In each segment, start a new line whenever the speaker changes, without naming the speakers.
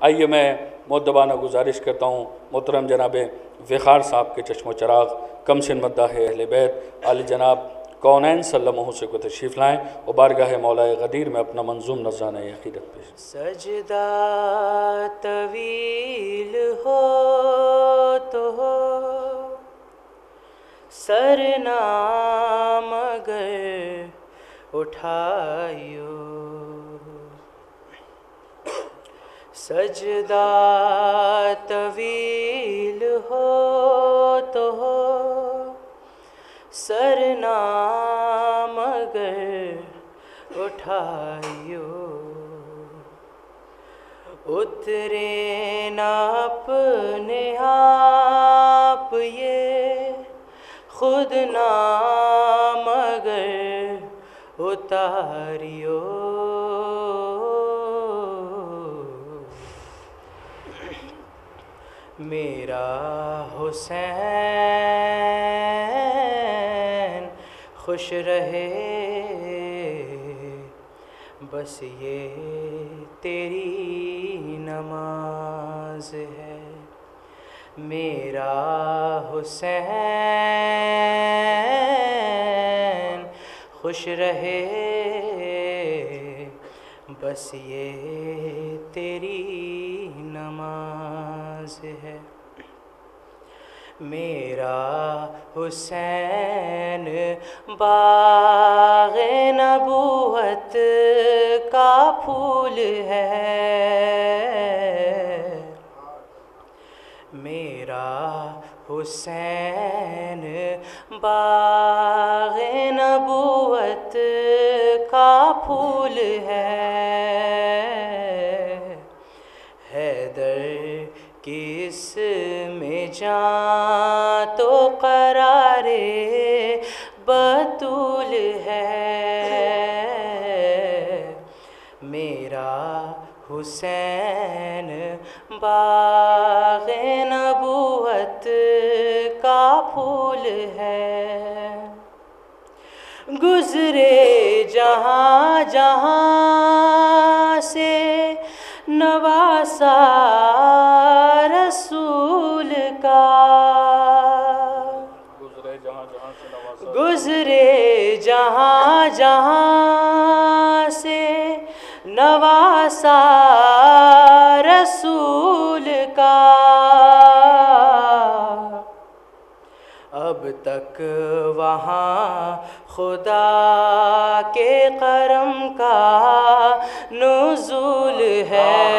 آئیے میں مؤدبانہ گزارش کرتا ہوں محترم جناب وقار صاحب کے چشم و چراغ کم سن مداح اہل بیت عالی جناب کونین صلی اللہ علیہ وسلم کو تشریف لائیں اور بارگاہ مولا غدیر میں اپنا منظوم نذرانہ عقیدت پیش۔
سجدہ طویل ہو تو ہو سرنا مگر اٹھائیو، سجدہ طویل ہو تو ہو سرنا مگر اٹھائیو، اترے نہ اپنے آپ یہ خود نہ مگر اتاریو، میرا حسین خوش رہے بس یہ تیری نماز ہے، میرا حسین خوش رہے بس یہ تیری نماز ہے، میرا حسین باغ نبوت کا پھول ہے، میرا حسین باغ نبوت کا پھول ہے، حیدر کی اس میں جان تو قرار بطول ہے، میرا حسین باغ نبوت کا پھول ہے، گزرے جہاں جہاں سے نواسا رسول کا، گزرے جہاں جہاں سے نواسا رسول کا، اب تک وہاں خدا کے کرم کا نزول ہے،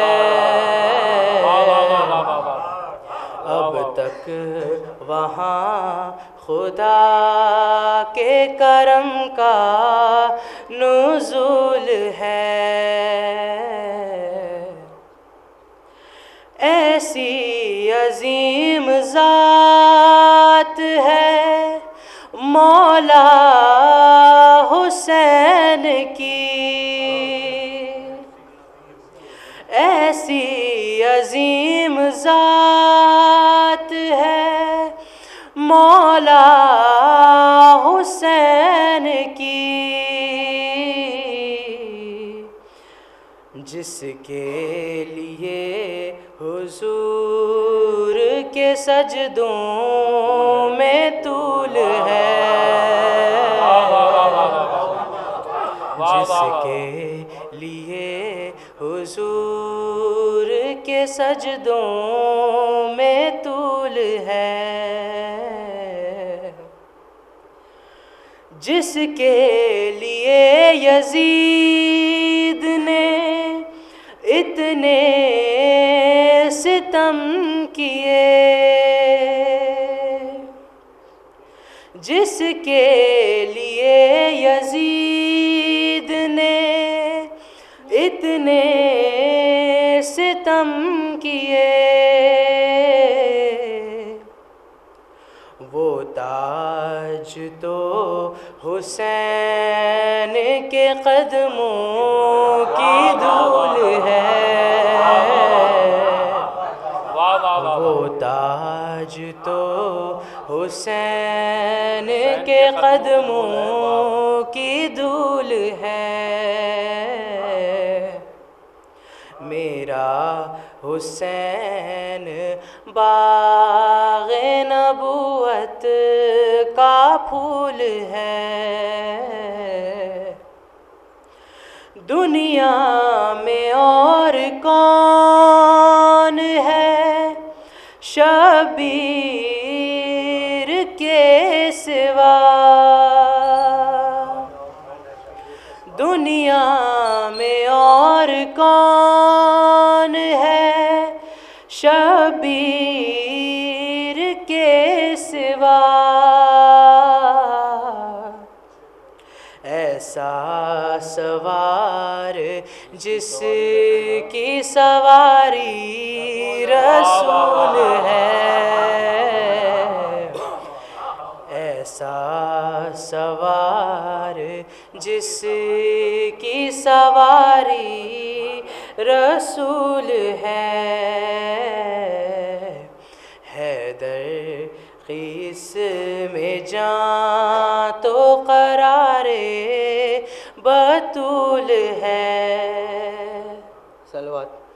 اب تک وہاں خدا کے کرم کا نزول ہے، ایسی عظیم ذات ہے مولا حسین کی، ایسی عظیم ذات ہے مولا حسین کی، جس کے لیے حضور کے سجدوں میں طول ہے، جس کے لیے حضور کے سجدوں میں طول ہے، جس کے لیے یزید نے اتنے ستم کیے، جس کے لیے یزید نے اتنے ستم کیے، وہ تاج تو حسین کے قدموں کی دھول ہے، وہ تاج تو حسین کے قدموں کی دھول ہے، میرا حسین باغ نبوت کا پھول ہے، دنیا میں اور کون ہے شبیر کے سوا، دنیا میں اور کون ہے شبیر کے سوا، ایسا سوار جس کی سواری رسول ہے، ایسا سوار جس کی سواری رسول ہے، حیدر قیس میں جاں تو قرار بطول ہے، صلوات